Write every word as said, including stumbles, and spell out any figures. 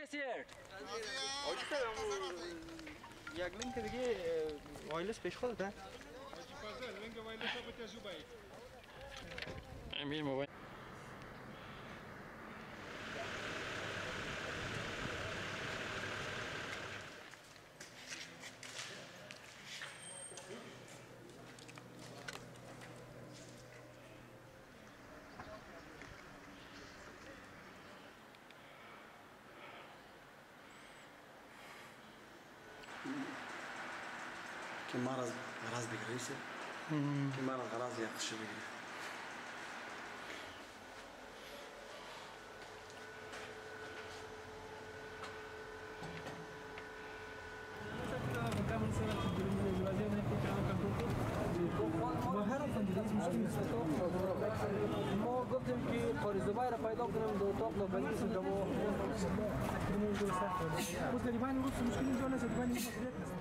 سیرت یک لینک دیگه وایلس پیش خودته امیر موبایل که مرض غراز بگیریسه که مرض غراز یختشو بگیره ما گفتیم که قاری زبای را پیدا کنیم دو اتاق را بلیسیم که ما خود گریبان روز مشکلی اینجا نیست، گریبان این مسئولیت نیست.